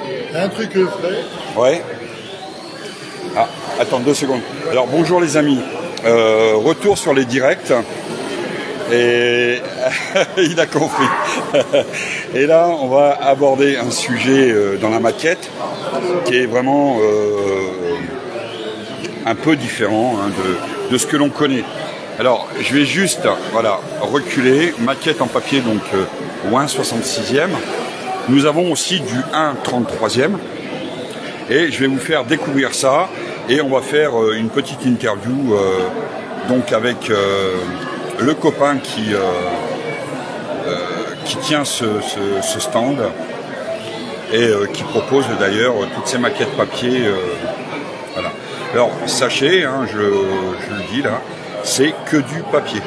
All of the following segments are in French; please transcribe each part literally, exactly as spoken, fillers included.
Un truc frais. Ouais. Ah, attends deux secondes. Alors bonjour les amis. Euh, retour sur les directs. Et il a compris. Et là, on va aborder un sujet euh, dans la maquette qui est vraiment euh, un peu différent hein, de, de ce que l'on connaît. Alors, je vais juste voilà, reculer. Maquette en papier, donc euh, au un soixante-sixième. Nous avons aussi du un trente-troisième. Et je vais vous faire découvrir ça. Et on va faire euh, une petite interview euh, donc avec euh, le copain qui, euh, euh, qui tient ce, ce, ce stand et euh, qui propose d'ailleurs toutes ces maquettes papier. Euh, voilà. Alors, sachez, hein, je, je le dis là, c'est que du papier.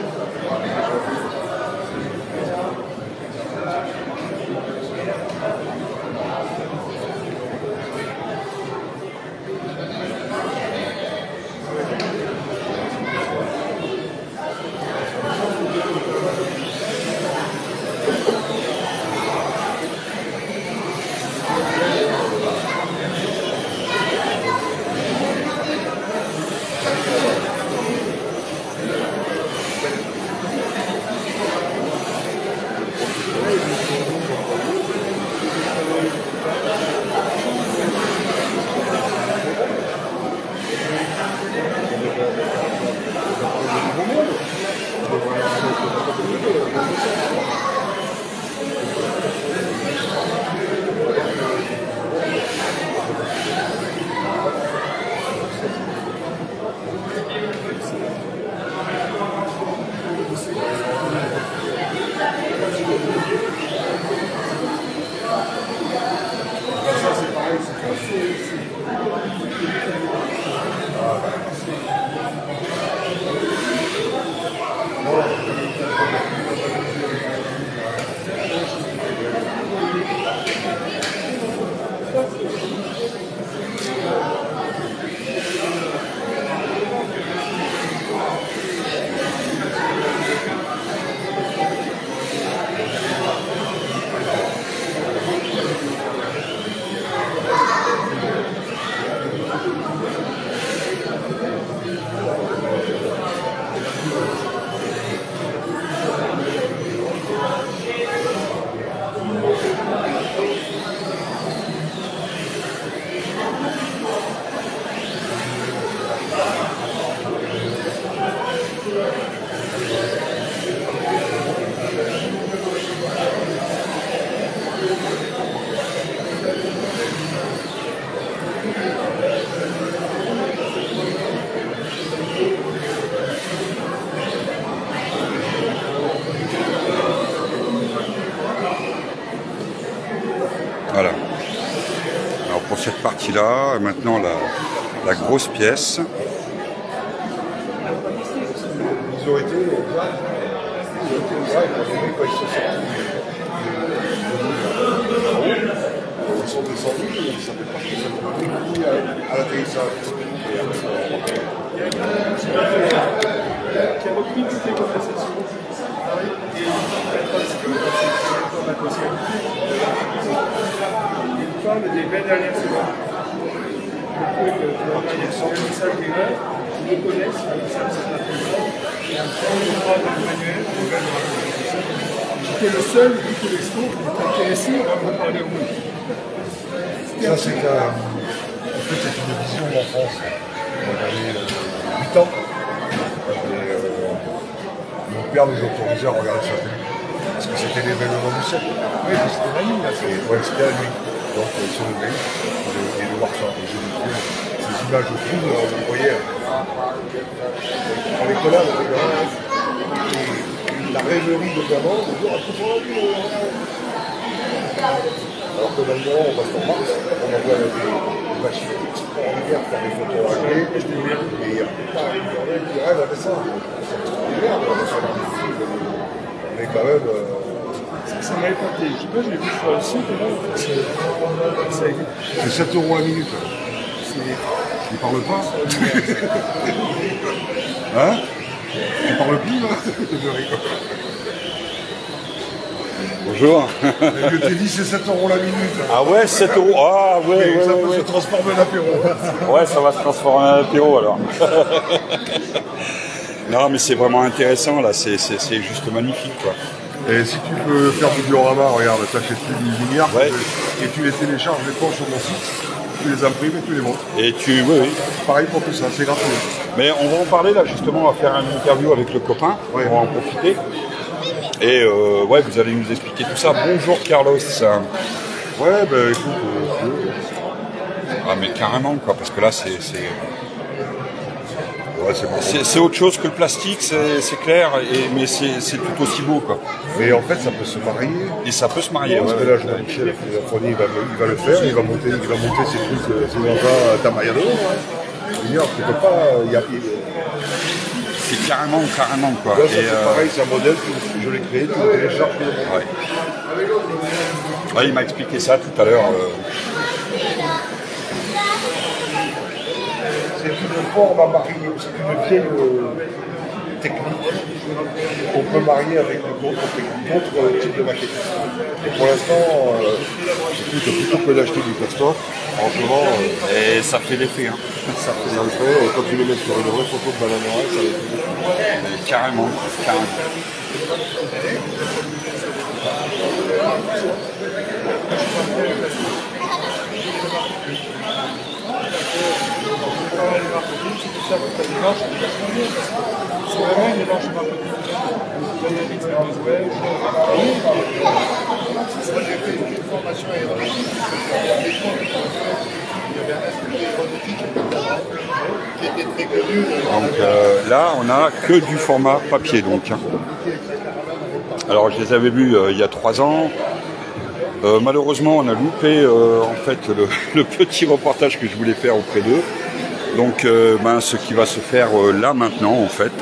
Voilà. Alors pour cette partie-là, maintenant la, la grosse pièce. Ils ont été, ils ont été là, quand ils sont sortis. Ils sont descendus, ils ne savaient pas ce qu'ils avaient mis à l'atterrissage. Qui a repris toutes les conversations. Et il parle des vingt dernières secondes. Le truc, il y a sorti une salle d'erreur, ils le connaissent, ils savent cette affaire. Et après, on parle dans le manuel, on va dans la J'étais le seul du coup l'expo qui était intéressé à me parler au monde. Ça, c'est un, en fait, c'est une vision en France. On avait huit ans. Et, euh, mon père nous autorisait à regarder ça. Parce que c'était l'événement du siècle. Oui, c'était la nuit, là. Ouais, c'était la nuit. Donc, euh, sur le mail, et de voir ça. Et j'ai vu ces images de fou, vous voyez. On était là, on était là. La rêverie de gamin, de dire, ah, c'est pas la nuit. Alors que maintenant, on passe en mars, on envoie des machines extraordinaires pour faire des photos à clé. Et il y a qui rêvent avec ça. C'est merde, on est quand même. Euh... Ça m'a épaté. Je sais pas, je l'ai vu sur le site. C'est sept euros la minute. Il parle pas. Hein? Tu parles plus là? Je rigole. Bonjour. Et je t'ai dit, c'est sept euros la minute. Ah ouais, sept euros. Ah ouais, ouais, Et ça ouais, peut ouais. se transformer en apéro. Ouais, ça va se transformer en apéro alors. Non, mais c'est vraiment intéressant là, c'est juste magnifique quoi. Et si tu veux faire du diorama, regarde, t'achètes des lumières Ouais. et tu les télécharges, les prends sur mon site, tu les imprimes et tu les montres. Et tu, oui, oui. Pareil pour tout ça, c'est gratuit. Mais on va en parler là justement, on va faire une interview avec le copain, Ouais. on va en profiter. Et euh, ouais, vous allez nous expliquer tout ça. Bonjour Carlos. Ouais, ben écoute, euh, Ah mais carrément quoi, parce que là c'est ouais, c'est bon. c'est autre chose que le plastique, c'est clair, et, mais c'est tout aussi beau quoi. Mais en fait, ça peut se marier. Et ça peut se marier. Parce Ouais. que là, je vois Michel, la fournie, il va, il va le faire, il va monter, il va monter ses trucs, euh, ses engins à Tamayado. Tu peux pas. Il y a, il- C'est carrément, carrément quoi. Là, ça Et, c'est euh, pareil, c'est un modèle, que je l'ai créé, tu le télécharges, tu le montres. ouais. Ouais, il m'a expliqué ça tout à l'heure. euh, C'est une forme à marier, c'est une vieille euh, technique qu'on peut marier avec d'autres d'autres types de maquettes. Et pour l'instant, euh, écoute, plutôt que d'acheter du plastoc, franchement, euh, Et ça fait l'effet. Hein. ça fait ça le fait. Et quand tu le mets sur une vraie photo de bananera, ça va être Mais carrément, carrément. C'est vraiment une démarche marketing. Vous avez l'expérience web. Moi, j'ai fait une formation aéronautique. Il y avait un institut aéronautique qui était très connu. Donc euh, là, on n'a que du format papier donc. Hein. Alors je les avais vus euh, il y a trois ans. Euh, malheureusement, on a loupé euh, en fait le, le petit reportage que je voulais faire auprès d'eux. Donc, euh, ben, ce qui va se faire euh, là maintenant, en fait.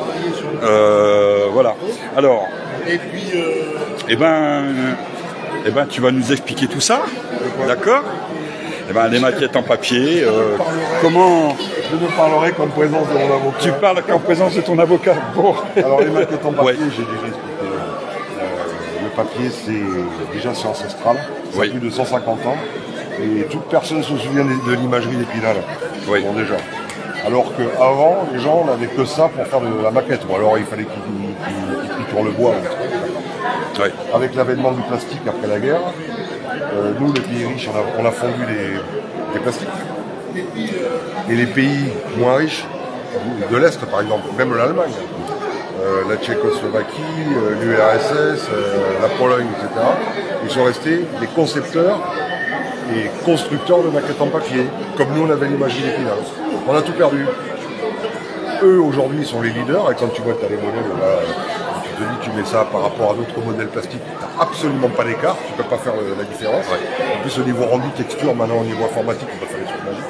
Euh, voilà. Alors, Et puis, euh, eh ben, eh ben, tu vas nous expliquer tout ça, d'accord? Eh ben, les maquettes en papier. Euh, comment Je ne parlerai qu'en présence de mon avocat. tu parles qu'en présence de ton avocat? Bon. Alors les maquettes en papier, Ouais. j'ai déjà expliqué. Euh, le papier, c'est déjà c'est ancestral, ça Oui. a plus de cent cinquante ans, et toute personne se souvient de, de l'imagerie d'Épinal. Oui. Bon, déjà. Alors qu'avant, les gens n'avaient que ça pour faire de la maquette, ou alors il fallait qu'ils qu'ils- qu'ils triturent le bois. Ouais. Avec l'avènement du plastique après la guerre, euh, nous, les pays riches, on a, on a fondu les, les plastiques. Et les pays moins riches, de l'Est par exemple, même l'Allemagne, euh, la Tchécoslovaquie, euh, l'U R S S, euh, la Pologne, et cetera, ils sont restés des concepteurs et constructeurs de maquettes en papier, comme nous on avait l'imagerie d'Épinal. On a tout perdu. Eux aujourd'hui sont les leaders, et quand tu vois que tu as les modèles, là, tu te dis tu mets ça par rapport à d'autres modèles plastiques, tu n'as absolument pas d'écart, tu ne peux pas faire euh, la différence. En plus au niveau rendu texture, maintenant au niveau informatique, on peut faire des trucs magiques.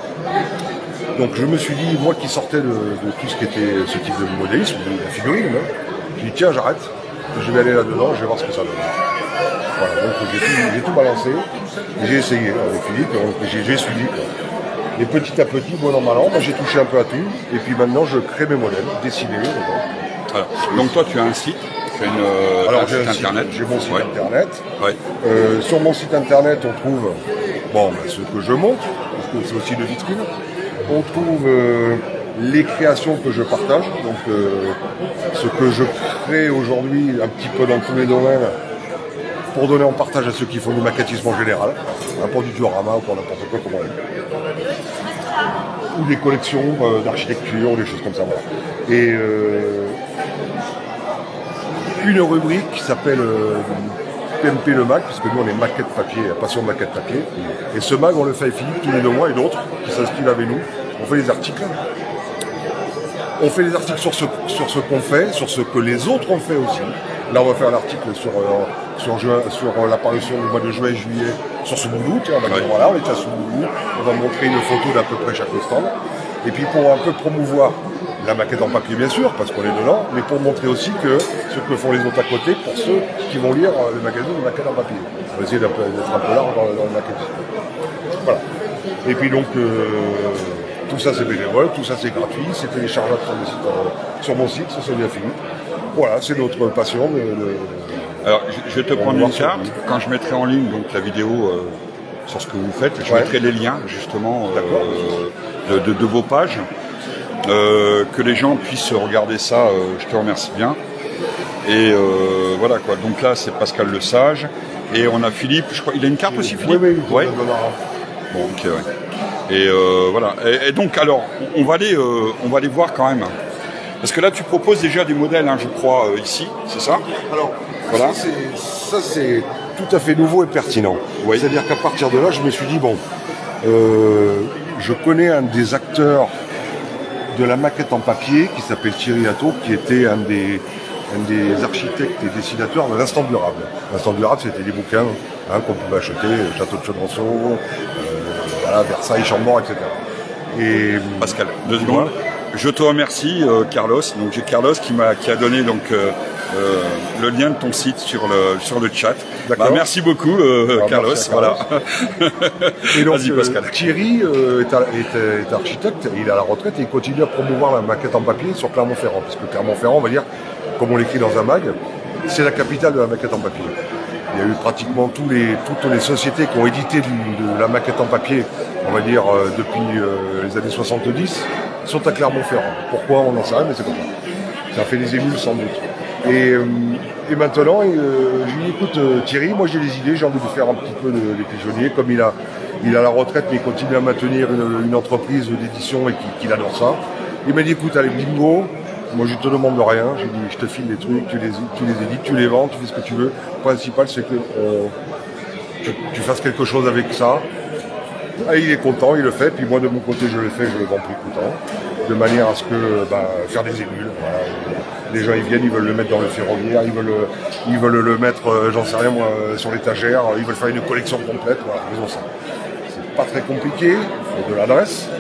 Donc je me suis dit, moi qui sortais de, de tout ce qui était ce type de modélisme, de, de figurine, hein, j'ai dit tiens j'arrête, je vais aller là-dedans, je vais voir ce que ça donne. Voilà, donc j'ai tout, j'ai tout balancé, et j'ai essayé avec Philippe, et j'ai j'ai suivi. Quoi. Et petit à petit, bon an, mal an, moi j'ai touché un peu à tout, et puis maintenant je crée mes modèles, dessinés. Voilà. Donc toi, tu as un site, tu as une, euh, Alors un j'ai site un site, internet. j'ai mon site Ouais. internet. Ouais. Euh, sur mon site internet, on trouve bon, bah, ce que je montre, parce que c'est aussi une vitrine. On trouve euh, les créations que je partage, donc euh, ce que je crée aujourd'hui un petit peu dans tous les domaines pour donner en partage à ceux qui font du maquettisme en général, hein, pour du diorama ou pour n'importe quoi comme on dit. Ou des collections euh, d'architecture, des choses comme ça. Voilà. Et euh, une rubrique qui s'appelle euh, P M P le mag, puisque nous on est maquette papier, passion maquette papier. Et ce mag on le fait avec Philippe tous les deux mois et d'autres qui s'inscrivent avec nous. On fait des articles. On fait des articles sur ce, sur ce qu'on fait, sur ce que les autres ont fait aussi. Là on va faire l'article sur, euh, sur, juin, sur euh, l'apparition du mois de juin et juillet sur ce boulot. On va dire voilà, on est à ce boulot. On va montrer une photo d'à peu près chaque stand. Et puis pour un peu promouvoir la maquette en papier bien sûr, parce qu'on est dedans, mais pour montrer aussi que ce que font les autres à côté, pour ceux qui vont lire euh, le magazine de maquette en papier. On va essayer d'être un peu large dans, dans le maquette. Voilà. Et puis donc, euh, tout ça c'est bénévole, tout ça c'est gratuit, c'est téléchargeable sur, le site, euh, sur mon site, c'est Sonia Philippe. Voilà, c'est notre passion de, de, Alors, je, je vais te prendre une carte. Quand je mettrai en ligne donc la vidéo euh, sur ce que vous faites, je ouais. mettrai les liens justement euh, de, de, de vos pages, euh, que les gens puissent regarder ça. Euh, je te remercie bien. Et euh, voilà quoi. Donc là, c'est Pascal Lesage. Et on a Philippe. Je crois, il a une carte aussi, Philippe. Oui, oui. Ouais. Bon, ok, ouais. Et euh, voilà. Et, et donc, alors, on va aller, euh, on va aller voir quand même. Parce que là, tu proposes déjà des modèles, hein, je crois, euh, ici, c'est ça? Alors, voilà. Ça, c'est tout à fait nouveau et pertinent. Oui. C'est-à-dire qu'à partir de là, je me suis dit, bon, euh, je connais un des acteurs de la maquette en papier qui s'appelle Thierry Atto, qui était un des, un des architectes et dessinateurs de l'Instant Durable. L'Instant Durable, c'était des bouquins hein, qu'on pouvait acheter, Château de Chaudronceau, euh, voilà, Versailles, Chambord, et cetera. Et Pascal, deux secondes. Je te remercie, euh, Carlos. Donc j'ai Carlos qui m'a qui a donné donc euh, euh, le lien de ton site sur le sur le chat. Bah, merci beaucoup, euh, Alors, Carlos. Merci Carlos. Voilà. Et donc, Vas-y, Pascal. Euh, Thierry euh, est, est, est architecte. Il est à la retraite et il continue à promouvoir la maquette en papier sur Clermont-Ferrand, parce que Clermont-Ferrand, on va dire, comme on l'écrit dans un mag, c'est la capitale de la maquette en papier. Il y a eu pratiquement tous les, toutes les sociétés qui ont édité du, de la maquette en papier, on va dire, euh, depuis euh, les années soixante-dix, sont à Clermont-Ferrand. Pourquoi, on n'en sait rien, mais c'est comme ça. Ça a fait des émules, sans doute. Et, euh, et maintenant, euh, je lui dis, écoute, euh, Thierry, moi j'ai des idées, j'ai envie de faire un petit peu de, des pigeonniers, comme il a, il a la retraite, mais il continue à maintenir une, une entreprise d'édition et qu'il qu'il adore ça. Il m'a dit, écoute, allez, bingo. Moi, je te demande rien. J'ai dit, je te file les trucs, tu les, tu les édites, tu les vends, tu fais ce que tu veux. Le principal, c'est que euh, tu, tu fasses quelque chose avec ça. Et il est content, il le fait. Puis moi, de mon côté, je le fais, je le vends plus content. De manière à ce que, bah, faire des émules. Voilà. Les gens, ils viennent, ils veulent le mettre dans le ferroviaire, ils veulent, ils veulent le mettre, euh, j'en sais rien moi, sur l'étagère. Ils veulent faire une collection complète. Voilà, faisons ça. C'est pas très compliqué. Il faut de l'adresse.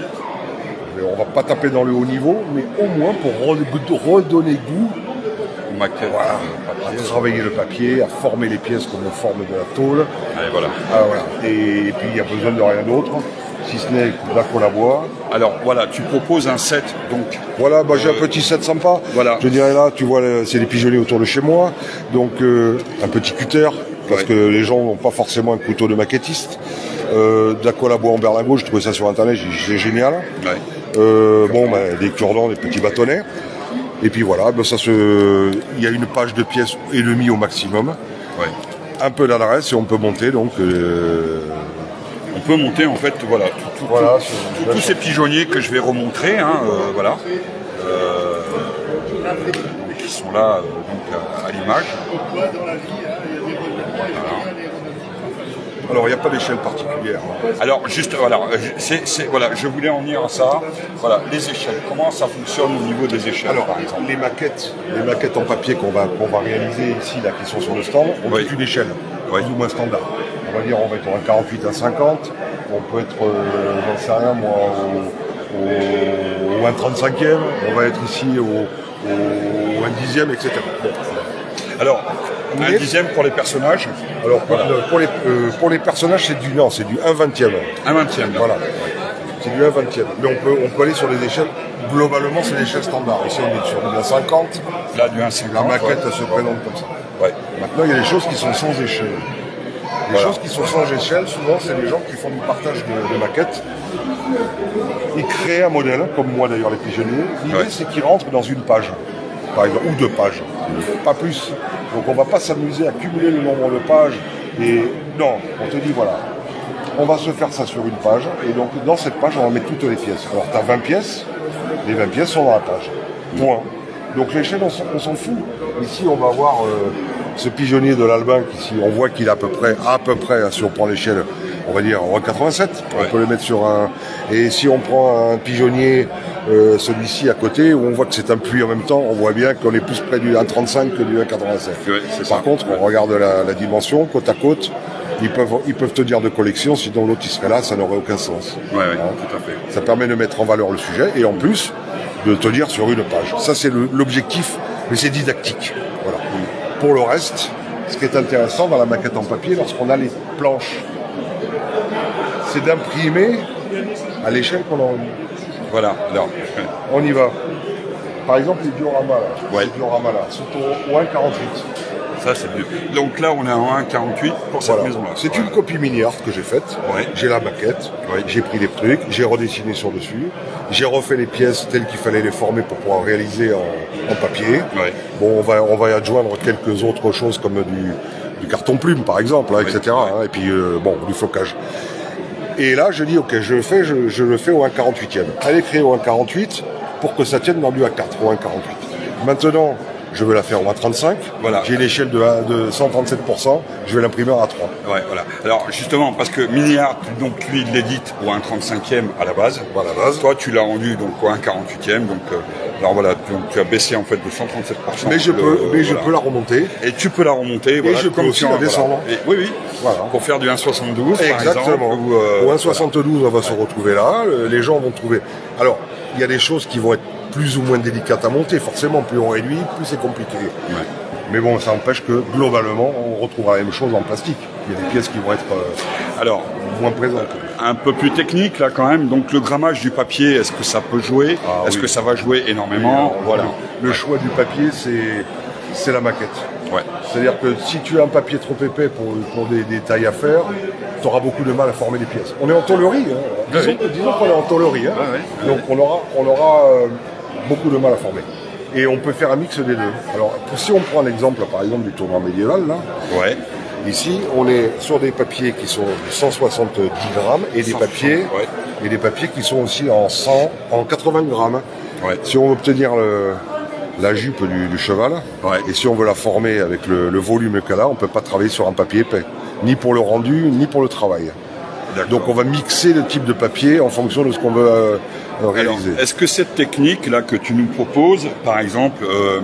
On va pas taper dans le haut niveau, mais au moins pour redonner goût maquette, voilà, à travailler le papier, à former les pièces comme on forme de la tôle. Et voilà. Ah, voilà. Et, et puis il n'y a besoin de rien d'autre, si ce n'est de la colle à bois. Alors voilà, tu proposes un set donc. Voilà, bah, j'ai euh, un petit set sympa. Voilà. Je dirais là, tu vois, c'est les pigeonniers autour de chez moi. Donc euh, un petit cutter, parce ouais. que les gens n'ont pas forcément un couteau de maquettiste. Euh, de la colle à bois en berlingot, je trouvais ça sur internet, c'est génial. Ouais. Euh, bon, bah, des cure-dents, des petits bâtonnets. Et puis voilà, bah, ça se... il y a une page de pièces et demi au maximum. Ouais. Un peu d'adresse et on peut monter donc. Euh... On peut monter en fait, voilà, tout, tout, voilà, tout, tout, tous ces pigeonniers que je vais remontrer, hein, euh, voilà, euh, qui sont là euh, donc à, à l'image. Voilà. Alors, il n'y a pas d'échelle particulière. Alors, juste, voilà, c'est, c'est, voilà, je voulais en venir à ça. Voilà, les échelles. Comment ça fonctionne au niveau des échelles? Alors, par exemple, les maquettes, les maquettes en papier qu'on va, qu'on va réaliser ici, là, qui sont sur le stand, on oui. met une échelle, oui. plus ou moins standard. On va dire, on va être en quarante-huit à cinquante. On peut être, euh, j'en sais rien, moi, au, au, au un trente-cinquième. On va être ici au, au un dixième, et cetera. Bon. Alors, un dixième pour les personnages. Alors pour, voilà. pour, les, euh, pour les personnages, c'est du non, c'est du un vingtième. un vingtième. Voilà. C'est du un vingtième. Mais on peut, on peut aller sur les échelles. Globalement, c'est l'échelle standard. Ici, on est sur du un cinquante. Là, du un cinquante. La maquette, ouais. elle se présente comme ça. Ouais. Maintenant, il y a des choses qui sont sans échelle. Les voilà. choses qui sont sans échelle, souvent, c'est les gens qui font du partage de, de maquettes. Ils créent un modèle, comme moi d'ailleurs, les pigeonniers. L'idée, ouais. c'est qu'ils rentrent dans une page, par exemple, ou deux pages. Pas plus. Donc on ne va pas s'amuser à cumuler le nombre de pages. Et non, on te dit voilà, on va se faire ça sur une page. Et donc dans cette page, on va mettre toutes les pièces. Alors tu as vingt pièces, les vingt pièces sont dans la page. Point. Donc l'échelle, on, on s'en fout. Ici, on va voir euh, ce pigeonnier de l'Albin, ici, on voit qu'il est à peu près, à peu près, si on prend l'échelle, on va dire en quatre-vingt-sept. Ouais. On peut le mettre sur un. Et si on prend un pigeonnier, euh, celui-ci à côté, où on voit que c'est un puits en même temps, on voit bien qu'on est plus près du un trente-cinq que du un quatre-vingt-sept. Ouais, Par contre, on regarde la, la dimension, côte à côte, ils peuvent, ils peuvent te dire de collection, sinon l'autre il serait là, ça n'aurait aucun sens. Ouais, ouais, hein, tout à fait. Ça permet de mettre en valeur le sujet et en plus de te dire sur une page. Ça c'est le, l'objectif, mais c'est didactique. Voilà. Pour le reste, ce qui est intéressant dans la maquette en papier, lorsqu'on a les planches, c'est d'imprimer à l'échelle qu'on a envie. Voilà, alors. On y va. Par exemple, les dioramas là, ouais. ces dioramas là, sont au, au un quarante-huit. Ça, c'est mieux. Donc là, on est en un quarante-huit pour cette Voilà. maison-là. C'est Ouais. une copie mini-art que j'ai faite. Ouais. J'ai la maquette, Ouais. j'ai pris les trucs, j'ai redessiné sur dessus, j'ai refait les pièces telles qu'il fallait les former pour pouvoir réaliser en, en papier. Ouais. Bon, on va, on va y adjoindre quelques autres choses comme du, du carton plume, par exemple, hein, Ouais. et cetera. hein, et puis, euh, bon, du flocage. Et là, je dis, ok, je le fais, je, je le fais au un quarante-huitième. Elle est créée au un quarante-huit pour que ça tienne dans du A quatre, au un quarante-huit. Maintenant, je veux la faire au un trente-cinq. Voilà. J'ai l'échelle de, de cent trente-sept pour cent. Je vais l'imprimer en A trois. Ouais, voilà. Alors justement, parce que Mini-Art, donc lui, il l'édite au un trente-cinquième à la base. Voilà, la base. Toi, tu l'as rendu donc au un quarante-huitième. Donc, euh, alors voilà, donc, tu as baissé en fait de cent trente-sept pour cent. Mais je le- peux, mais je voilà. peux la remonter. Et tu peux la remonter. Voilà, je peux comme aussi tu la en- voilà. descendre. Et- oui, oui. Voilà. Pour faire du un soixante-douze, par Exactement. exemple. Ou, euh, Au un soixante-douze, on va se retrouver là. Euh, Les gens vont trouver. Alors, il y a des choses qui vont être plus ou moins délicates à monter. Forcément, plus on réduit, plus c'est compliqué. Ouais. Mais bon, ça empêche que globalement, on retrouvera la même chose en plastique. Il y a des pièces qui vont être euh, Alors, moins présentes. un peu plus technique là quand même. Donc le grammage du papier, est-ce que ça peut jouer? Ah, Est-ce oui. que ça va jouer énormément? Voilà. Le choix du papier, c'est c'est la maquette. Ouais. C'est-à-dire que si tu as un papier trop épais pour, pour des, des tailles à faire, tu auras beaucoup de mal à former des pièces. On est en tôlerie, hein. disons, oui. disons qu'on est en tôlerie, hein. Ouais, ouais. Donc on aura, on aura euh, beaucoup de mal à former. Et on peut faire un mix des deux. Alors si on prend l'exemple par exemple du tournoi médiéval, là, Ouais. ici on est sur des papiers qui sont de cent soixante-dix grammes et des cent papiers soixante, ouais. et des papiers qui sont aussi en cent, en quatre-vingts grammes. Ouais. Si on veut obtenir le, la jupe du, du cheval, Ouais. et si on veut la former avec le, le volume qu'elle a, on ne peut pas travailler sur un papier épais, ni pour le rendu, ni pour le travail. D'accord. Donc on va mixer le type de papier en fonction de ce qu'on veut euh, Alors, réaliser. est-ce que cette technique-là que tu nous proposes, par exemple, euh,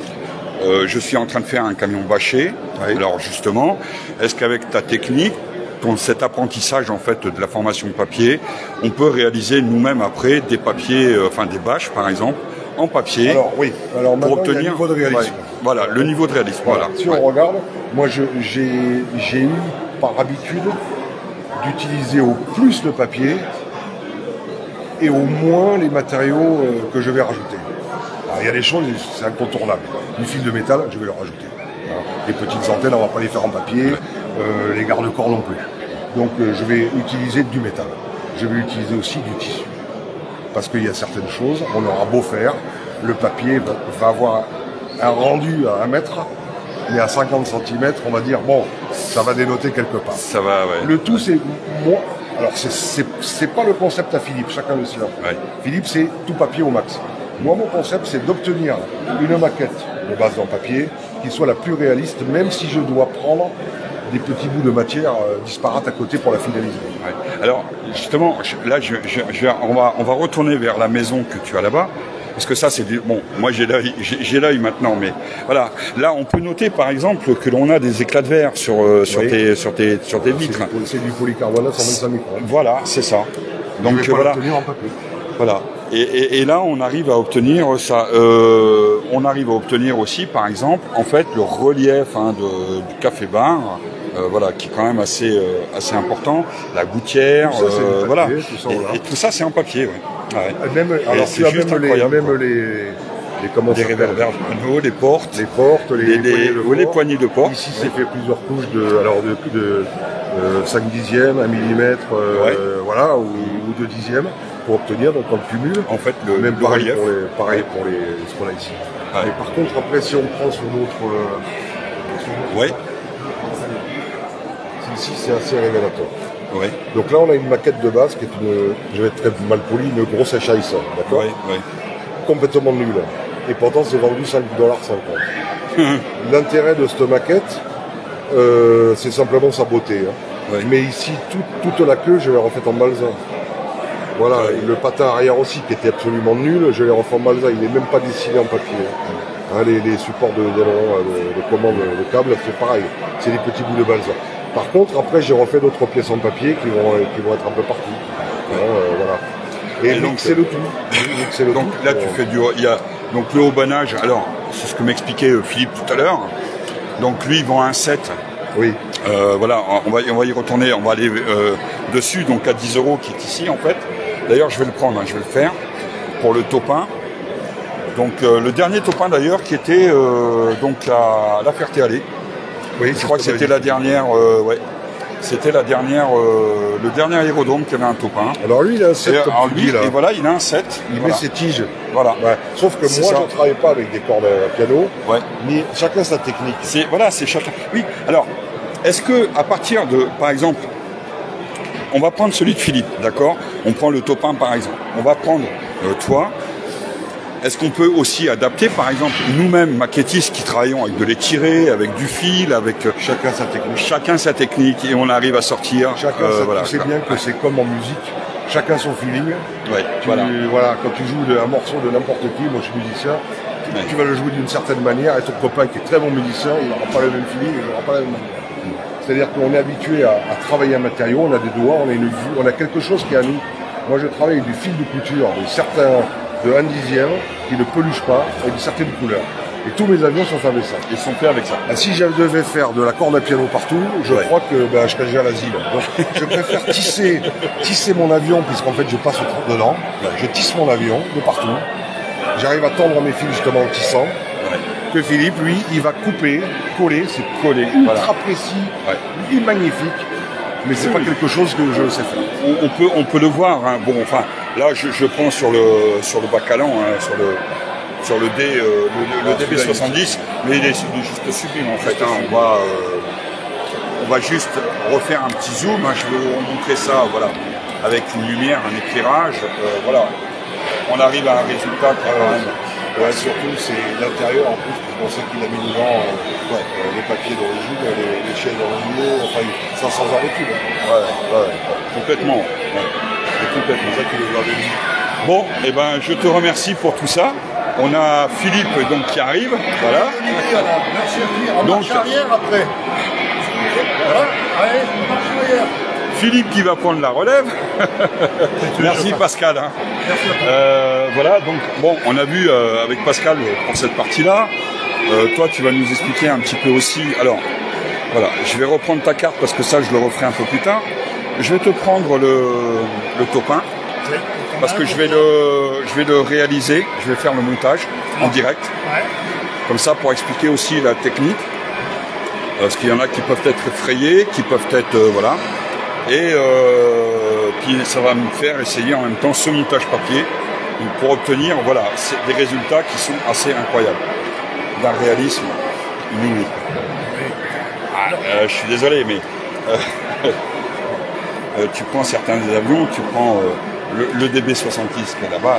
euh, je suis en train de faire un camion bâché, Oui. alors justement, est-ce qu'avec ta technique, ton, cet apprentissage en fait de la formation papier, on peut réaliser nous-mêmes après des papiers, euh, enfin des bâches par exemple, en papier, Alors oui, alors pour maintenant il y a obtenir un niveau de réalisme. Ouais. Voilà, le niveau de réalisme. Voilà. Voilà. Si Ouais. on regarde, moi je- j'ai j'ai eu par habitude d'utiliser au plus le papier et au moins les matériaux euh, que je vais rajouter. Alors il y a des choses, c'est incontournable. Du fil de métal, je vais le rajouter. Voilà. Les petites antennes, on ne va pas les faire en papier, euh, les garde-corps non plus. Donc euh, je vais utiliser du métal. Je vais utiliser aussi du tissu. Parce qu'il y a certaines choses, on aura beau faire, le papier va, va avoir un rendu à un mètre, mais à cinquante centimètres, on va dire, bon, ça va dénoter quelque part. Ça va, ouais. Le tout, c'est moi. Alors, c'est- c'est c'est pas le concept à Philippe, chacun le sien. Ouais. Philippe, c'est tout papier au max. Moi, mon concept, c'est d'obtenir une maquette de base en papier qui soit la plus réaliste, même si je dois prendre des petits bouts de matière euh, disparates à côté pour la finaliser. Ouais. Alors justement, je- là, je, je- je- on, va, on va retourner vers la maison que tu as là-bas. Parce que ça, c'est du... Bon, moi, j'ai l'œil, j'ai j'ai l'œil maintenant, mais voilà. Là, on peut noter, par exemple, que l'on a des éclats de verre sur, euh, sur, Oui. tes, sur, tes, sur tes C'est vitres. du, c'est du polycarbonate cent vingt-cinq microns. Voilà, c'est ça. Donc, je vais pas voilà. l'obtenir en papier. Voilà. Et, et- et là, on arrive à obtenir ça. Euh, on arrive à obtenir aussi, par exemple, en fait, le relief hein, de- du café-bar, euh, voilà, qui est quand même assez, euh, assez important. La gouttière, Tout ça, c'est du papier, voilà. tout ça, et, voilà. et tout ça, c'est en papier, ouais. Ouais. Même, Et alors, c'est tu as juste même, les, incroyable, même quoi. les, les, comment Les ça s'appelle réverbères de panneaux, les portes, les portes, les, les, les- poignées de oui, les porte. poignées de porte. Ici, c'est fait plusieurs couches de, alors de, de euh, cinq dixièmes, un millimètre, euh, Ouais. voilà, ou, ou deux dixièmes, pour obtenir, donc on le cumule. En fait, le, Même le pareil relief. pour les, pareil pour les, ce qu'on a ici. Ouais. Et par contre, après, si on prend sur notre, euh, sur notre- Ouais, ici, c'est assez révélateur. ouais, Donc là, on a une maquette de base qui est une, je vais être très mal poli, une grosse H I S, d'accord, ouais, ouais. complètement nulle. Et pourtant, c'est vendu cinq dollars cinquante. L'intérêt de cette maquette, euh, c'est simplement sa beauté. hein. Ouais. Mais ici, tout- toute la queue, je l'ai refaite en balsa. Voilà, Ouais. le patin arrière aussi, qui était absolument nul, je l'ai refait en balsa. Il n'est même pas dessiné en papier. Hein, les, les supports de, d'aileron, de, de commande, de câble, c'est pareil. C'est des petits bouts de balsa. Par contre, après, j'ai refait d'autres pièces en papier qui vont, qui vont être un peu partout. Hein, euh, voilà. Et, Et donc, mixer le tout. Mixer le Donc tout là, pour- tu fais du... Il y a donc le haubanage. Alors, c'est ce que m'expliquait euh, Philippe tout à l'heure. Donc lui, il vend un set. Oui. Euh, voilà, on va, on va y retourner, on va aller euh, dessus, donc à dix euros qui est ici en fait. D'ailleurs, je vais le prendre, hein, je vais le faire pour le topin. Donc euh, le dernier topin d'ailleurs qui était euh, donc à La Ferté-Alais. Oui, je crois que c'était la dernière, euh, ouais. C'était la dernière, euh, le dernier aérodrome qui avait un topin. Alors lui, il a un sept, et, comme alors, tu lui, dis, là. Et voilà, il a un sept. Il voilà. met ses tiges. Voilà. Ouais. Sauf que moi, ça. je ne travaille pas avec des cordes à piano. Ouais. Mais chacun sa technique. C'est voilà, c'est chacun. Oui. Alors, est-ce que à partir de, par exemple, on va prendre celui de Philippe, d'accord? On prend le topin, par exemple. On va prendre euh, toi. Est-ce qu'on peut aussi adapter, par exemple, nous-mêmes, maquettistes qui travaillons avec de l'étiré, avec du fil, avec... Chacun sa technique. Chacun sa technique, et on arrive à sortir... Chacun euh, sa voilà, Tu sais bien que c'est comme en musique. Chacun son feeling. Ouais, tu, voilà. voilà. Quand tu joues de, un morceau de n'importe qui, moi je suis musicien, tu, ouais. tu vas le jouer d'une certaine manière, et ton copain qui est très bon musicien, il n'aura pas le même feeling, il n'aura pas la même manière. C'est-à-dire qu'on est habitué à, à travailler un matériau, on a des doigts, on a une vue, on a quelque chose qui est à nous. Moi je travaille avec du fil de couture, de certains... de un dixième, qui ne peluche pas, avec une certaine couleur. Et tous mes avions sont faits avec ça. Ils sont faits avec ça. Et si je devais faire de la corde à piano partout, je ouais. crois que ben, je serais déjà à l'asile. Donc je préfère tisser, tisser mon avion, puisqu'en fait je passe dedans. Ouais. Je tisse mon avion de partout. J'arrive à tendre mes fils justement en tissant. Ouais. Que Philippe, lui, il va couper, coller, c'est coller, ultra voilà. précis, ouais. magnifique. Mais c'est oui. pas quelque chose que je sais faire. On, on peut, on peut le voir. Hein. Bon, enfin, là, je, je prends sur le sur le Bacalan, hein, sur le sur le D, euh, le, le ah, D B soixante-dix, mais il est juste sublime en fait. Hein. On va euh, on va juste refaire un petit zoom. Hein. Je vais vous montrer ça, voilà, avec une lumière, un éclairage, euh, voilà. On arrive à un résultat qui est quand même. Ouais, surtout c'est l'intérieur en plus, on sait qu'il a mis dedans euh, ouais, euh, les papiers d'origine, les, les chaînes d'origine, enfin ça sans arrêter. Ouais, ouais, ouais, complètement. Ouais. Et complètement. C'est ça qu'il nous avait dit. Bon, et eh ben je te remercie pour tout ça. On a Philippe donc qui arrive, voilà. Merci à lui. On marche arrière après. Voilà. Allez, on marche arrière. Philippe qui va prendre la relève. Merci Pascal. Hein. Merci euh, voilà, donc bon, on a vu euh, avec Pascal pour cette partie-là. Euh, toi, tu vas nous expliquer un petit peu aussi. Alors, voilà, je vais reprendre ta carte parce que ça, je le referai un peu plus tard. Je vais te prendre le, le topin oui, parce que je vais le, je vais le réaliser. Je vais faire le montage en direct. Ouais. Comme ça, pour expliquer aussi la technique. Parce qu'il y en a qui peuvent être effrayés, qui peuvent être euh, voilà. Et euh, puis ça va me faire essayer en même temps ce montage papier pour obtenir voilà, des résultats qui sont assez incroyables, d'un réalisme inouï. Ah, euh, je suis désolé, mais euh, euh, tu prends certains des avions, tu prends euh, le, le D B soixante-dix qui est la base.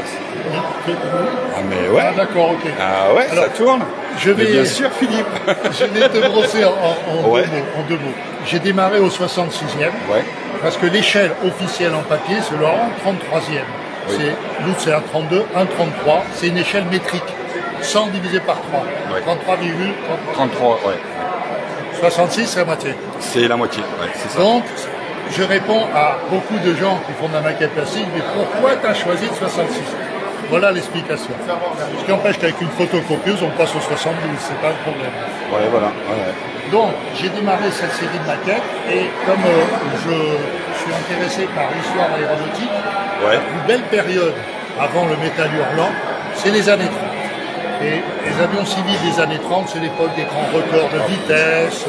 Ah mais ouais. Ah, d'accord, ok. Ah ouais, alors, ça tourne. Je vais, mais bien sûr, Philippe. Je vais te brosser en, en, en, ouais. deux mots, en deux mots. J'ai démarré au soixante-sixième. Ouais. Parce que l'échelle officielle en papier, c'est le trente-troisième. Oui. L'autre, c'est un trente-deux, un trente-trois. C'est une échelle métrique. cent divisé par trois. Ouais. trente-trois virgule trente-trois, ouais. soixante-six, c'est la moitié. C'est la moitié, ouais, c'est ça. Donc, je réponds à beaucoup de gens qui font de la maquette plastique, mais pourquoi tu as choisi le soixante-six? Voilà l'explication. Ce qui empêche qu'avec une photocopieuse, on passe au soixante-douze, c'est pas le problème. Ouais, voilà. Ouais. Donc, j'ai démarré cette série de maquettes, et comme euh, je suis intéressé par l'histoire aéronautique, ouais. La plus belle période avant le métal hurlant, c'est les années trente. Et les avions civils des années trente, c'est l'époque des grands records de vitesse.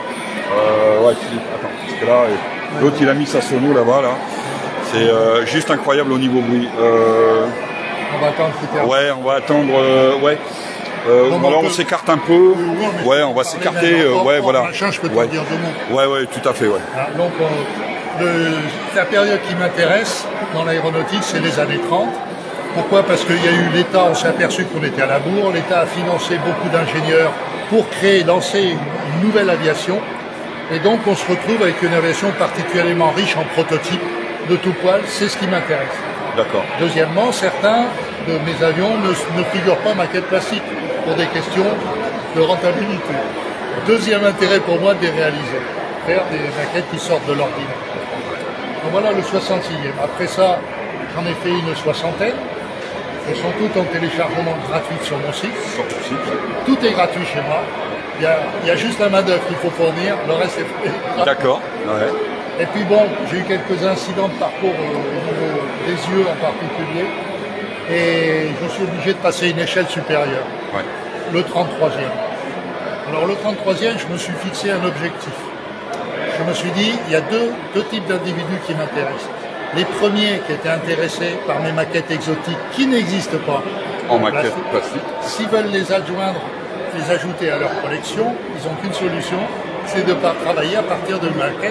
Euh, ouais, attends, parce que là, l'autre il a mis sa sono là-bas, là. C'est euh, juste incroyable au niveau bruit. Euh... On va attendre plus tard. Ouais, on va attendre. Euh, ouais. Euh, non, alors on, on s'écarte un peu. Oui, ouais, on va s'écarter. Euh, ouais, voilà. Machin, je peux ouais. te dire deux mots. Ouais, ouais, tout à fait, ouais. Ah, donc, euh, le, la période qui m'intéresse dans l'aéronautique, c'est les années trente. Pourquoi? Parce qu'il y a eu l'État, on s'est aperçu qu'on était à la bourre. L'État a financé beaucoup d'ingénieurs pour créer, lancer une nouvelle aviation. Et donc, on se retrouve avec une aviation particulièrement riche en prototypes de tout poil. C'est ce qui m'intéresse. D'accord. Deuxièmement, certains de mes avions ne, ne figurent pas maquette plastique pour des questions de rentabilité. Deuxième intérêt pour moi de les réaliser, faire des maquettes qui sortent de l'ordinaire. Donc voilà le soixante-sixième. Après ça, j'en ai fait une soixantaine. Elles sont toutes en téléchargement gratuit sur mon site. Sur ton site. Tout est gratuit chez moi. Il y a, il y a juste la main-d'œuvre qu'il faut fournir, le reste est gratuit. D'accord. Ouais. Et puis bon, j'ai eu quelques incidents de parcours au niveau des yeux en particulier. Et je suis obligé de passer une échelle supérieure. Ouais. Le trente-troisième. Alors le trente-troisième, je me suis fixé un objectif. Je me suis dit, il y a deux, deux types d'individus qui m'intéressent. Les premiers qui étaient intéressés par mes maquettes exotiques qui n'existent pas en maquette plastique. S'ils veulent les adjoindre, les ajouter à leur collection, ils n'ont qu'une solution, c'est de pas travailler à partir de maquettes.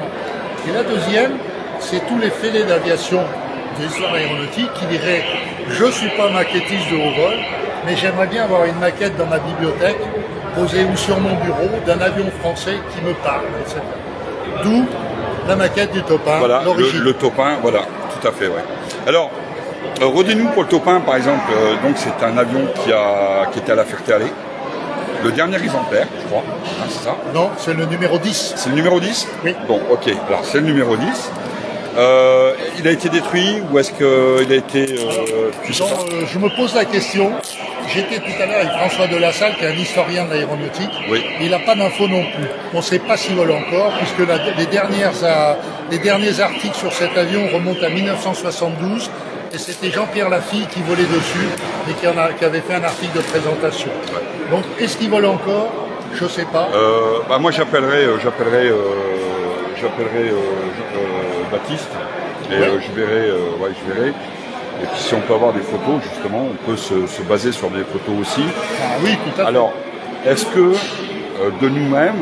Et la deuxième, c'est tous les fêlés d'aviation des histoires aéronautiques qui diraient « Je ne suis pas maquettiste de haut vol, mais j'aimerais bien avoir une maquette dans ma bibliothèque, posée ou sur mon bureau, d'un avion français qui me parle, et cetera » D'où la maquette du Topin, voilà, l'origine. Le, le Topin, voilà, tout à fait, ouais. Alors, euh, redis-nous pour le Topin, par exemple, euh, donc c'est un avion qui, a, qui était à la Ferté-Alais. Le dernier exemplaire, je crois, hein, c'est ça? Non, c'est le numéro dix. C'est le numéro dix? Oui. Bon, ok, alors c'est le numéro dix. Euh, il a été détruit ou est-ce qu'il a été... Euh, non, euh, je me pose la question. J'étais tout à l'heure avec François Delassalle, qui est un historien de l'aéronautique. Oui. Il n'a pas d'infos non plus. On ne sait pas s'il vole encore, puisque la, les, dernières, euh, les derniers articles sur cet avion remontent à mille neuf cent soixante-douze. Et c'était Jean-Pierre Lafille qui volait dessus et qui, en a, qui avait fait un article de présentation. Ouais. Donc, est-ce qu'il vole encore? Je ne sais pas. Euh, bah moi, j'appellerai, euh, j'appellerai, euh, j'appellerai euh, euh, Baptiste et ouais. euh, je verrai, euh, ouais, je verrai. Et puis, si on peut avoir des photos, justement, on peut se, se baser sur des photos aussi. Ah oui, tout à fait. Alors, est-ce que euh, de nous-mêmes,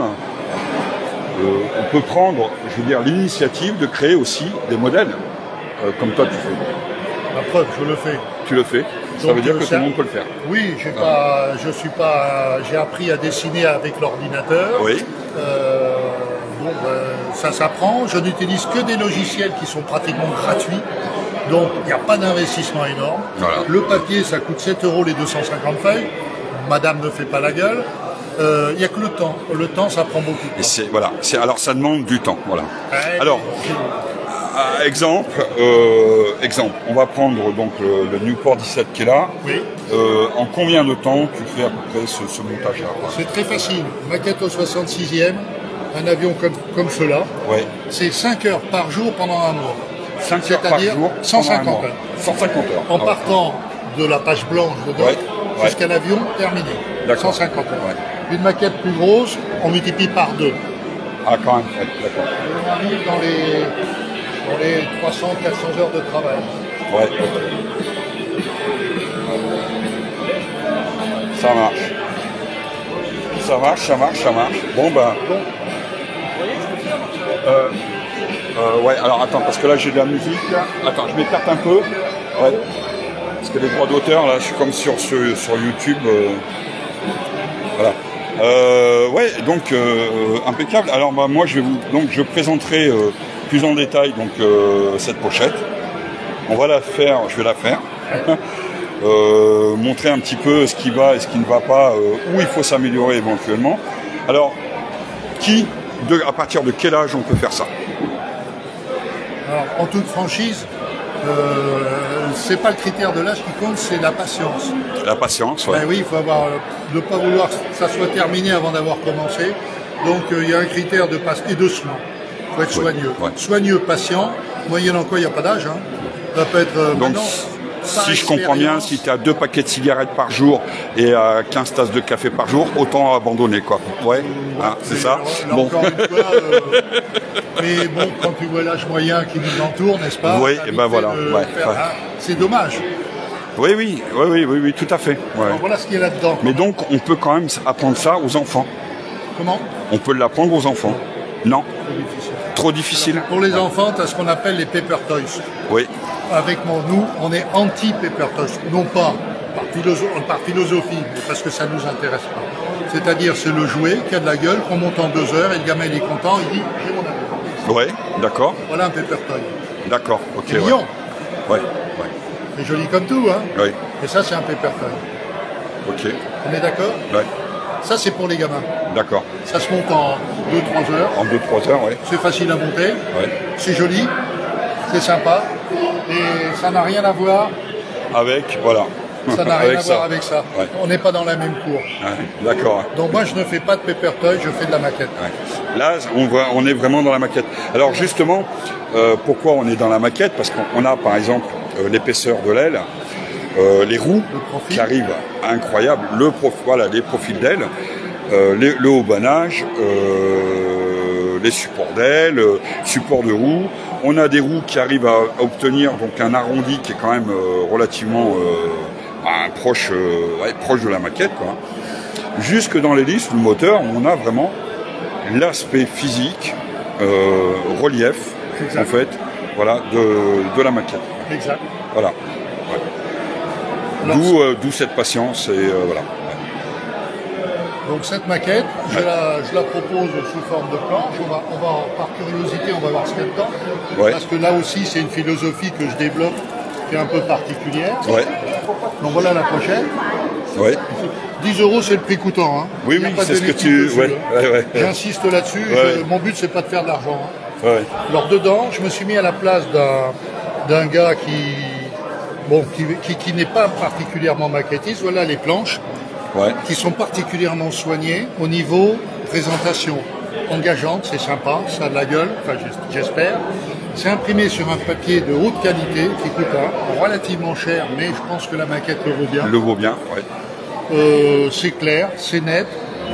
euh, on peut prendre, je veux dire, l'initiative de créer aussi des modèles euh, comme toi tu fais? La preuve, je le fais. Tu le fais. Ça Donc, veut dire euh, que tout le monde peut le faire. Oui, j'ai ah. pas, je suis pas, j'ai appris à dessiner avec l'ordinateur. Oui. Euh, bon, ben, ça s'apprend. Je n'utilise que des logiciels qui sont pratiquement gratuits. Donc, il n'y a pas d'investissement énorme. Voilà. Le papier, ça coûte sept euros les deux cent cinquante feuilles. Madame ne fait pas la gueule. Il euh, n'y a que le temps. Le temps, ça prend beaucoup de temps. Et c'est, voilà. C'est, alors, ça demande du temps. Voilà. Ouais, alors. Euh, exemple, euh, exemple, on va prendre donc le, le Newport dix-sept qui est là. Oui. Euh, en combien de temps tu fais à peu près ce, ce montage-là? C'est très facile. Maquette au soixante-sixième, un avion comme, comme cela. Ouais. C'est cinq heures par jour pendant un mois. cinq heures par jour cent cinquante heures. cent cinquante heures. En partant de la page blanche de doc ouais. jusqu'à ouais. l'avion terminé. D'accord. cent cinquante heures. Ouais. Une maquette plus grosse, on multiplie par deux. Ah, quand même, ouais, d'accord. On arrive dans les, dans les trois cents à quatre cents heures de travail. Ouais. Ça marche. Ça marche, ça marche, ça marche. Bon, ben. Bon. Euh, euh, ouais, alors attends, parce que là j'ai de la musique. Attends, je m'écarte un peu. Ouais. Parce que les droits d'auteur, là, je suis comme sur, sur, sur YouTube. Euh, voilà. Euh, ouais, donc euh, impeccable. Alors bah, moi, je vais vous, donc je présenterai euh, plus en détail donc euh, cette pochette. On va la faire, je vais la faire. euh, montrer un petit peu ce qui va et ce qui ne va pas, euh, où il faut s'améliorer éventuellement. Alors, qui, de, à partir de quel âge on peut faire ça? Alors, en toute franchise, euh, c'est pas le critère de l'âge qui compte, c'est la patience. La patience, ouais. Ben oui, il faut avoir, ne pas vouloir que ça soit terminé avant d'avoir commencé. Donc, il euh, y a un critère de patience et de soin. Il faut être soigneux. Ouais. Soigneux, patient. Moyennant quoi, il n'y a pas d'âge. Hein. Ça peut être. Euh, Donc, si je comprends bien, si tu as deux paquets de cigarettes par jour et euh, quinze tasses de café par jour, autant abandonner, quoi. Ouais, hein, c'est ça. Là, bon. Encore une fois, euh, mais bon, quand tu vois l'âge moyen qui nous entoure, n'est-ce pas? Oui, et ben voilà. Ouais, faire, ouais. Hein, c'est dommage. Oui, oui, oui, oui, oui, oui, tout à fait. Ouais. Alors, voilà ce qu'il y a là-dedans. Mais donc, on peut quand même apprendre ça aux enfants. Comment? On peut l'apprendre aux enfants. Non. Trop difficile. Trop difficile. Alors, pour les ouais. enfants, tu as ce qu'on appelle les paper toys. Oui. Avec mon, nous, on est anti-paper toys. Non pas par, philosoph par philosophie, mais parce que ça ne nous intéresse pas. C'est-à-dire, c'est le jouet qui a de la gueule, qu'on monte en deux heures, et le gamin, il est content, il dit, j'ai mon avion. Oui, d'accord. Voilà un paper toy. D'accord, ok. C'est mignon. Ouais, ouais. C'est joli comme tout, hein. Oui. Et ça, c'est un paper toy. Ok. On est d'accord? Ouais. Ça, c'est pour les gamins. D'accord. Ça se monte en deux trois heures. En deux trois heures, oui. C'est facile à monter. Ouais. C'est joli. C'est sympa. Et ça n'a rien à voir. Avec, voilà. Ça n'a rien à ça. voir avec ça. Ouais. On n'est pas dans la même cour. Ouais. D'accord. Donc moi, je ne fais pas de paper toy, je fais de la maquette. Ouais. Là, on, voit, on est vraiment dans la maquette. Alors justement, euh, pourquoi on est dans la maquette? Parce qu'on a, par exemple, euh, l'épaisseur de l'aile. Euh, les roues qui arrivent incroyables, le prof, voilà, les profils d'ailes. euh, les, le haubanage, euh, les supports d'ailes, euh, supports de roues. On a des roues qui arrivent à, à obtenir donc un arrondi qui est quand même euh, relativement euh, bah, proche, euh, ouais, proche de la maquette, quoi. Jusque dans l'hélice, le moteur, on a vraiment l'aspect physique, euh, relief, exact. En fait, voilà, de, de la maquette. Exact. Voilà. Ouais. D'où, euh, d'où cette patience et euh, voilà. Donc cette maquette, je la, je la propose sous forme de planche. On va, on va, par curiosité, on va voir ce qu'il y a dedans. Ouais. Parce que là aussi, c'est une philosophie que je développe qui est un peu particulière. Ouais. Donc voilà la prochaine. Ouais. dix euros, c'est le prix coûtant. Hein. Oui, oui, c'est ce que tu... Ouais, ouais, ouais. J'insiste là-dessus. Ouais. Je, mon but, c'est pas de faire de l'argent. Hein. Ouais. Alors dedans, je me suis mis à la place d'un, d'un gars qui, bon, qui, qui, qui n'est pas particulièrement maquettiste. Voilà les planches. Ouais. Qui sont particulièrement soignés au niveau présentation. Engageante, c'est sympa, ça a de la gueule, enfin j'espère. C'est imprimé sur un papier de haute qualité qui coûte un, relativement cher, mais je pense que la maquette le vaut bien. Le vaut bien, oui. Euh, c'est clair, c'est net.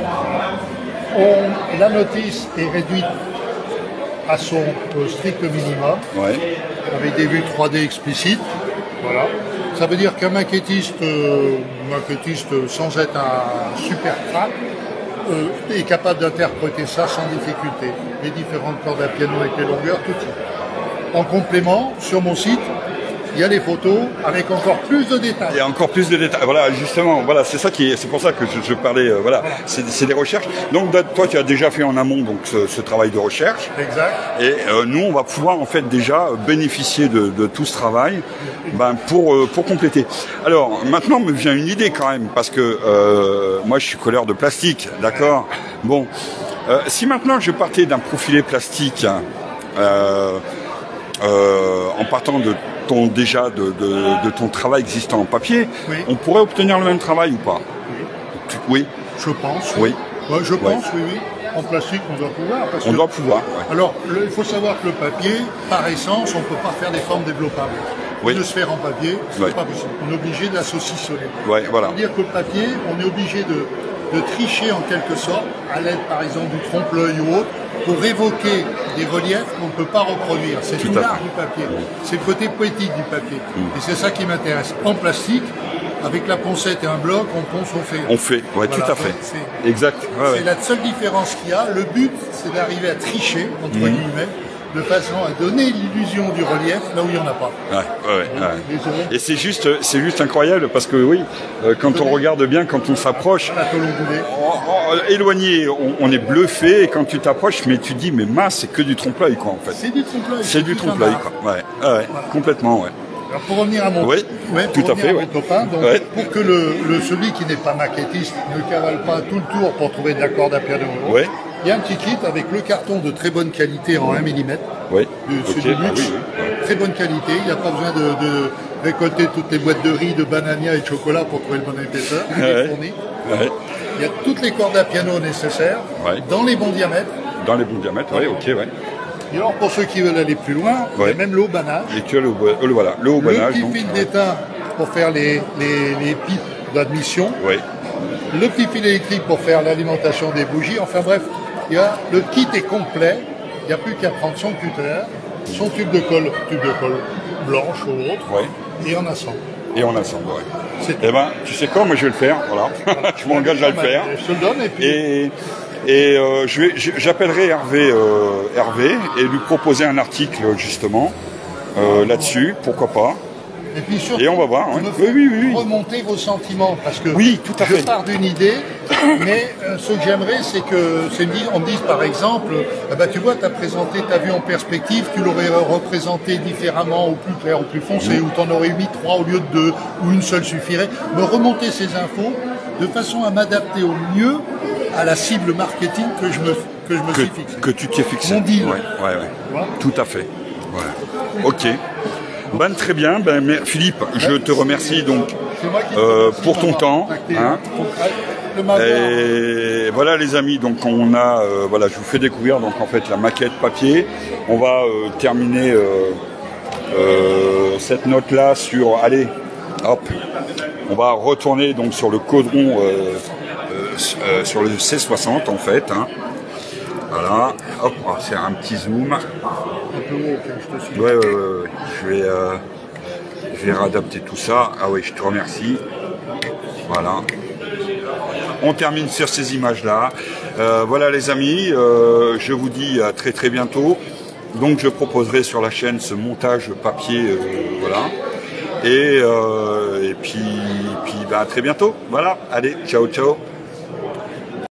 On, la notice est réduite à son euh, strict minimum, ouais. Avec des vues trois D explicites. Voilà. Ça veut dire qu'un maquettiste, euh, maquettiste sans être un super crack, euh, est capable d'interpréter ça sans difficulté. Les différentes cordes à piano avec les longueurs, tout ça. En complément, sur mon site, il y a les photos avec encore plus de détails. Il y a encore plus de détails. Voilà, justement, voilà, c'est ça qui est, c'est pour ça que je, je parlais. Euh, voilà, voilà. C'est, c'est des recherches. Donc, toi, tu as déjà fait en amont donc ce, ce travail de recherche. Exact. Et euh, nous, on va pouvoir en fait déjà bénéficier de, de tout ce travail, ben, pour euh, pour compléter. Alors, maintenant, me vient une idée quand même, parce que euh, moi, je suis colleur de plastique, d'accord. Bon, euh, si maintenant je partais d'un profilé plastique, euh, euh, en partant de ton, déjà de, de, de ton travail existant en papier, oui. On pourrait obtenir le même travail ou pas? Oui. Oui. Je pense. Oui. Ouais, je pense, oui, oui. En plastique, on doit pouvoir. Parce on que... doit pouvoir. Ouais. Alors, le, il faut savoir que le papier, par essence, on ne peut pas faire des formes développables. Oui. Une sphère en papier, c'est oui. Pas possible. On est obligé de la saucissonner. Ouais, voilà. C'est-à-dire que le papier, on est obligé de, de tricher en quelque sorte, à l'aide par exemple du trompe-l'œil ou autre, pour évoquer des reliefs qu'on ne peut pas reproduire. C'est tout l'art du papier. Mmh. C'est le côté poétique du papier. Mmh. Et c'est ça qui m'intéresse. En plastique, avec la poncette et un bloc, on ponce, on fait. On fait, ouais, voilà. Tout à fait. C'est, exact. Ouais, c'est ouais. La seule différence qu'il y a. Le but, c'est d'arriver à tricher, entre mmh. guillemets, de façon à donner l'illusion du relief là où il n'y en a pas. Ouais, ouais, ouais. Et c'est juste, c'est juste incroyable parce que oui, euh, quand on regarde bien, quand on s'approche, éloigné, on, on est bluffé et quand tu t'approches, mais tu dis mais mince, c'est que du trompe-l'œil quoi en fait. C'est du trompe-l'œil. C'est, c'est du trompe-l'œil quoi. Ouais, ouais, voilà. Complètement ouais. Alors pour revenir à mon, oui, ouais, tout à fait, à ouais. mon copain, donc ouais. Pour que le, le celui qui n'est pas maquettiste ne cavale pas tout le tour pour trouver de la corde à piano, ouais. Il y a un petit kit avec le carton de très bonne qualité en un millimètre. Oui. C'est okay. du luxe, ah, oui, oui. Très bonne qualité. Il n'y a pas besoin de, de récolter toutes les boîtes de riz, de banania et de chocolat pour trouver le bon épaisseur. Il est fourni. Ouais. Il y a toutes les cordes à piano nécessaires, ouais. Dans les bons diamètres. Dans les bons diamètres, oui, ok, ouais. Et alors pour ceux qui veulent aller plus loin, ouais. Il y a même le haubanage. Et tu as le, le, voilà, le haubanage. Le petit fil d'étain pour faire les, les, les pipes d'admission. Oui. Le petit fil électrique pour faire l'alimentation des bougies. Enfin bref, il y a, le kit est complet. Il n'y a plus qu'à prendre son cutter, son tube de colle, tube de colle blanche ou autre, ouais. Et on assemble. Et on assemble, ouais. Eh ben, tu sais quoi, moi je vais le faire, voilà. voilà. Je m'engage à le faire. Je te le donne et puis... Et... Et euh, je vais, j'appellerai Hervé, euh, Hervé et lui proposer un article justement euh, là-dessus, pourquoi pas. Et puis surtout, et on va voir. Hein. Oui, oui, oui, oui. Remonter vos sentiments parce que oui, tout à je fait. pars d'une idée, mais euh, ce que j'aimerais, c'est que c'est une, on me dise par exemple, eh ben, tu vois, tu as présenté ta vue en perspective, tu l'aurais représenté différemment, ou plus clair, ou plus foncé, mmh. Ou tu en aurais mis trois au lieu de deux, ou une seule suffirait. Me remonter ces infos de façon à m'adapter au mieux à la cible marketing que je me, que je me que, suis fixé. Que tu t'es fixé. Mon deal. Ouais, ouais, ouais. Voilà. Tout à fait. Ouais. Ok. Ben, très bien. Ben, Philippe, je te remercie donc euh, pour ton temps. Hein. Et voilà les amis, donc on a, euh, voilà, je vous fais découvrir donc en fait la maquette papier. On va euh, terminer euh, euh, cette note là sur, allez, hop, on va retourner donc sur le caudron. Euh, euh, sur le C soixante en fait. Hein. Voilà, hop, on va faire un petit zoom. Un peu haut, je te suis. Ouais, ouais, ouais, ouais. Je vais, euh, je vais réadapter tout ça. Ah oui, je te remercie. Voilà. On termine sur ces images-là. Euh, voilà les amis, euh, je vous dis à très très bientôt. Donc je proposerai sur la chaîne ce montage papier, euh, voilà. Et, euh, et puis, puis bah, à très bientôt. Voilà, allez, ciao ciao.